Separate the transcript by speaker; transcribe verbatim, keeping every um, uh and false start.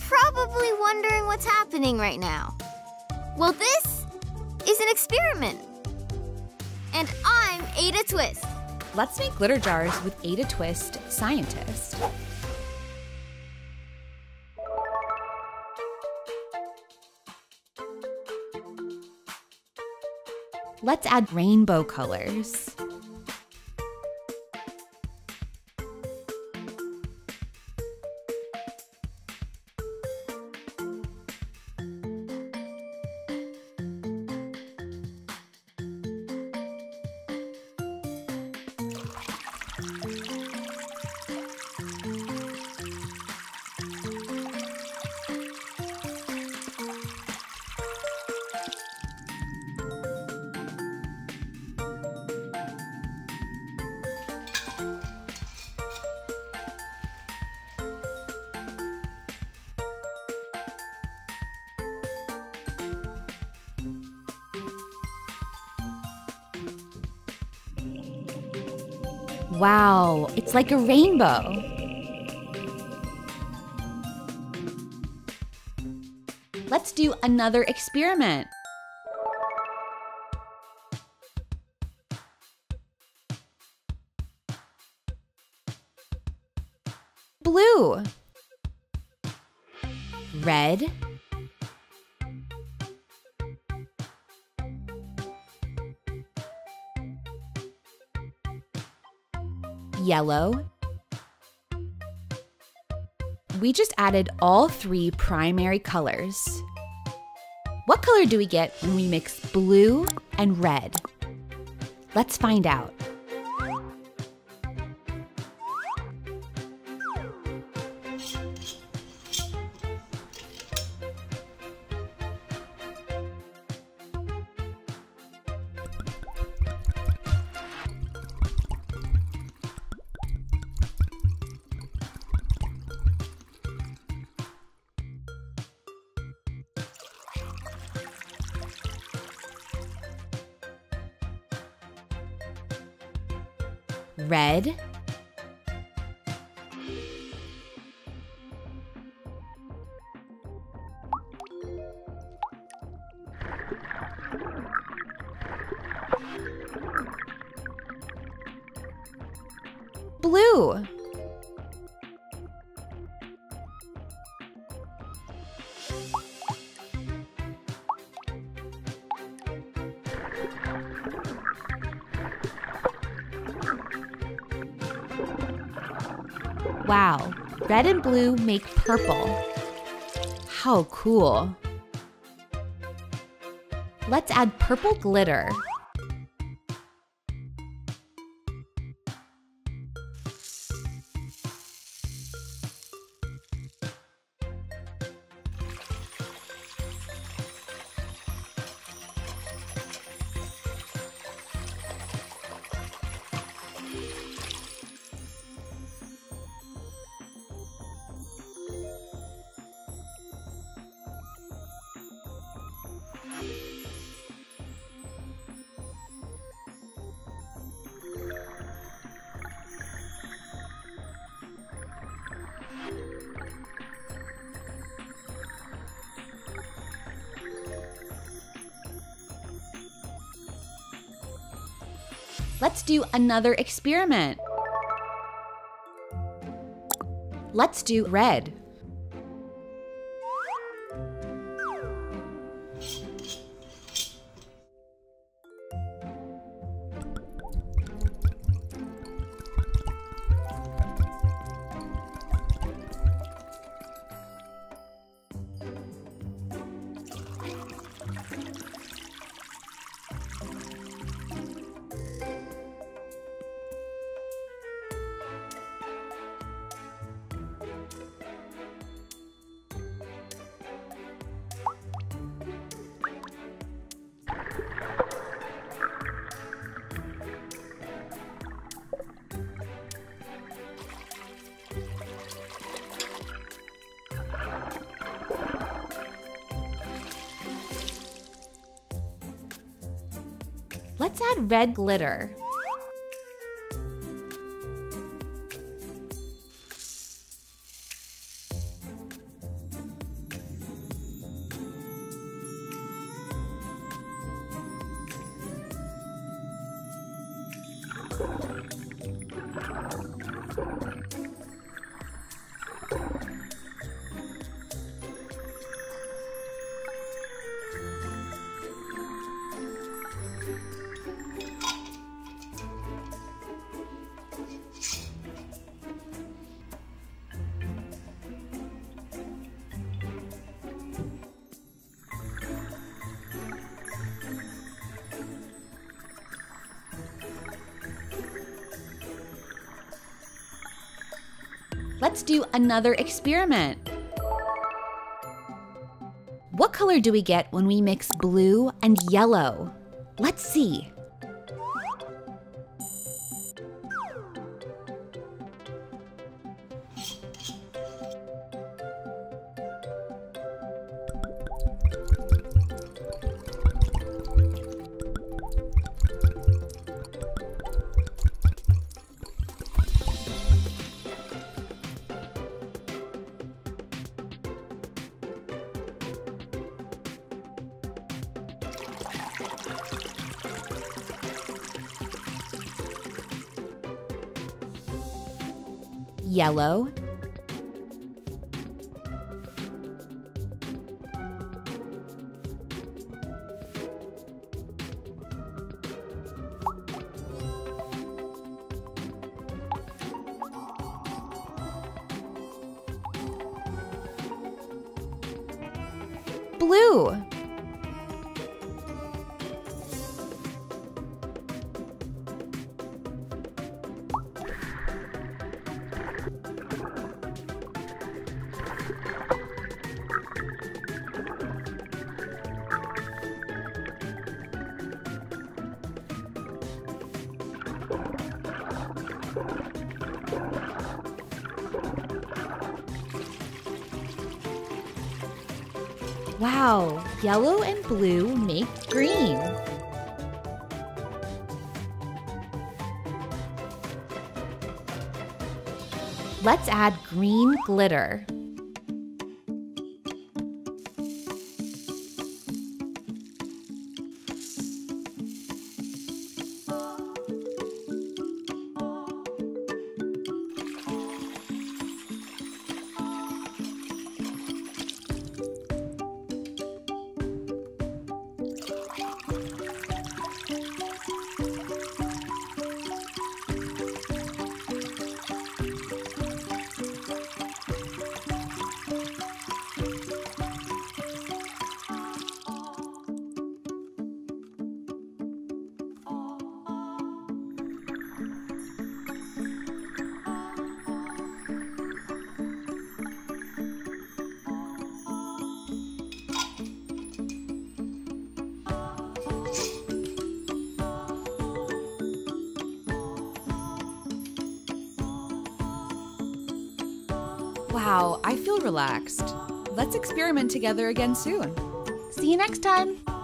Speaker 1: probably wondering what's happening right now. Well, this is an experiment. And I'm Ada Twist.
Speaker 2: Let's make glitter jars with Ada Twist, scientist. Let's add rainbow colors. Wow, it's like a rainbow. Let's do another experiment. Blue. Red. Yellow. We just added all three primary colors. What color do we get when we mix blue and red? Let's find out. Red. Blue. Wow, red and blue make purple. How cool. Let's add purple glitter. Let's do another experiment. Let's do red. Let's add red glitter. Wow, Let's do another experiment. What color do we get when we mix blue and yellow? Let's see. Yellow, blue, Wow, yellow and blue make green. Let's add green glitter. Wow, I feel relaxed. Let's experiment together again soon.
Speaker 1: See you next time.